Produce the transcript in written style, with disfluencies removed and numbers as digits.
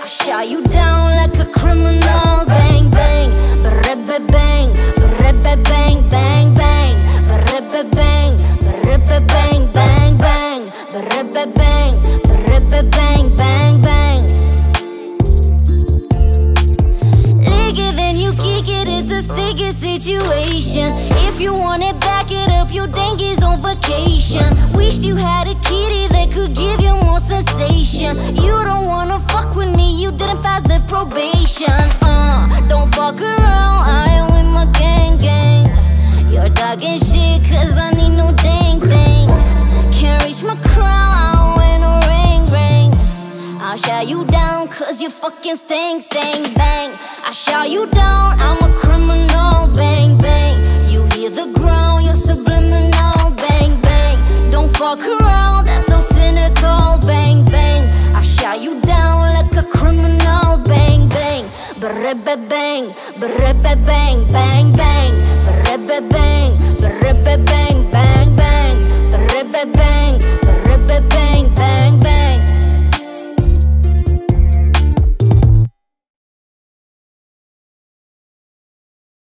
shot you down like a criminal. Bang bang, ba-ra-ba bang, ba-ra-ba bang, bang bang, ba-ra-ba bang, ba-ra-ba bang, bang bang, ba-ra-ba bang, ba-ra-ba bang, bang bang. Lick it, then you kick it, it's a sticky situation. If you want it, back it up, your dank is on vacation. Wished you had a kitty that could give you more sensation. You don't wanna fuck with me, you didn't pass the probation. Don't fuck around, I am with my gang gang. You're talking shit cause I need no dang dang. Can't reach my crown, I don't wear no ring ring. I'll shout you down cause you fucking stink stink bang. I shout you down, I'm a criminal. Bang bang, you hear the ground, you're subliminal. Bang bang, don't fuck around, that's so cynical. Bang bang, I shout you down like a criminal. Bang bang, ba-ra-ba bang, ba-ra-ba bang, bang bang, ba-ra-ba bang.